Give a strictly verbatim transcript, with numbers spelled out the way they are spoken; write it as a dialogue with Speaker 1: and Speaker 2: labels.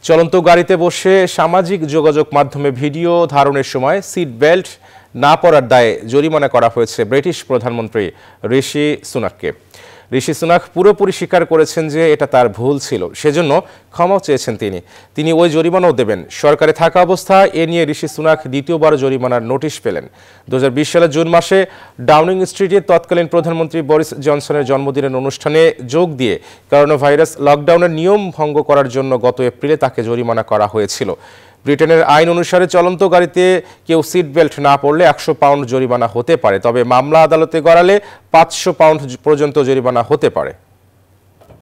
Speaker 1: চলন্ত গাড়িতে বসে সামাজিক যোগাযোগ মাধ্যমে ভিডিও ধারণের সময় সিট বেল্ট না পরার দায়ে জরিমানা করা হয়েছে ব্রিটিশ প্রধানমন্ত্রী ঋষি সুনাককে। ঋষি সুনাক পুরোপুরি স্বীকার করেছেন যে এটা তার ভুল ছিল, সেজন্য ক্ষমাও চেয়েছেন তিনি তিনি ওই জরিমানাও দেবেন। সরকারে থাকা অবস্থায় এ নিয়ে ঋষি সুনাক দ্বিতীয়বার জরিমানার নোটিশ পেলেন। দু হাজার বিশ সালের জুন মাসে ডাউনিং স্ট্রিটে তৎকালীন প্রধানমন্ত্রী বরিস জনসনের জন্মদিনের অনুষ্ঠানে যোগ দিয়ে করোনা ভাইরাস লকডাউনের নিয়ম ভঙ্গ করার জন্য গত এপ্রিলে তাকে জরিমানা করা হয়েছিল। ব্রিটেনের আইন অনুসারে চলন্ত গাড়িতে কেউ সিট বেল্ট না পরলে একশো পাউন্ড জরিমানা হতে পারে, তবে মামলা আদালতে গড়ালে পাঁচশো পাউন্ড পর্যন্ত জরিমানা হতে পারে।